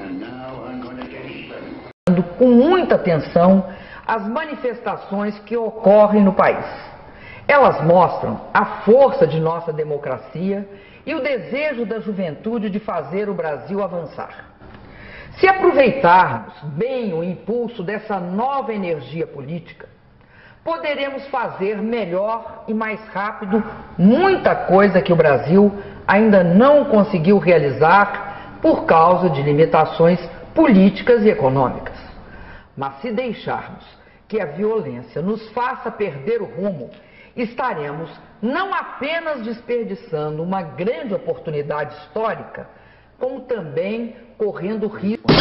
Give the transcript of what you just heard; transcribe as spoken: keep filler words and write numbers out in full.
Com muita atenção as manifestações que ocorrem no país. Elas mostram a força de nossa democracia e o desejo da juventude de fazer o Brasil avançar. Se aproveitarmos bem o impulso dessa nova energia política, poderemos fazer melhor e mais rápido muita coisa que o Brasil ainda não conseguiu realizar por causa de limitações políticas e econômicas. Mas se deixarmos que a violência nos faça perder o rumo, estaremos não apenas desperdiçando uma grande oportunidade histórica, como também correndo risco